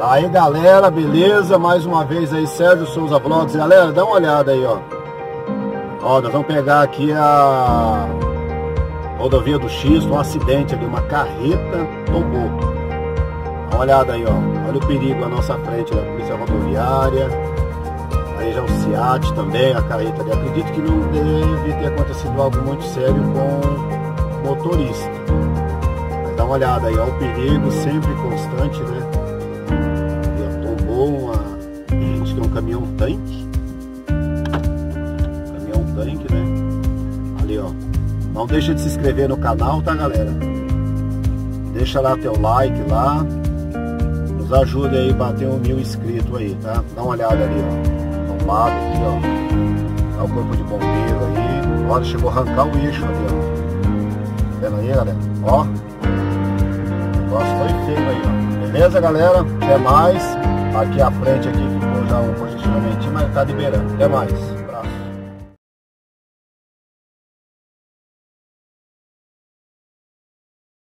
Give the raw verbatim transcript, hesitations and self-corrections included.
Aí galera, beleza? Mais uma vez aí, Sérgio Souza Vlogs. Galera, dá uma olhada aí, ó. Ó, nós vamos pegar aqui a rodovia do X, um acidente ali, uma carreta tombou. Dá uma olhada aí, ó. Olha o perigo à nossa frente da polícia rodoviária. Aí já o SEAT também, a carreta ali. Acredito que não deve ter acontecido algo muito sério com o motorista. Mas dá uma olhada aí, ó, o perigo sempre constante, né? Uma, acho que é um caminhão tanque, caminhão tanque, né? Ali, ó. Não deixa de se inscrever no canal, tá, galera? Deixa lá teu like lá, nos ajude aí a bater um mil inscritos aí, tá? Dá uma olhada ali, ó. Tombado aqui, ó. Tá o corpo de bombeiro aí. Olha, chegou a arrancar o eixo ali, ó. Vendo aí, galera? Ó, o negócio foi feio aí, ó. Beleza, galera? Até mais. Aqui à frente aqui ficou já um posicionamento, mas tá liberando. Até mais.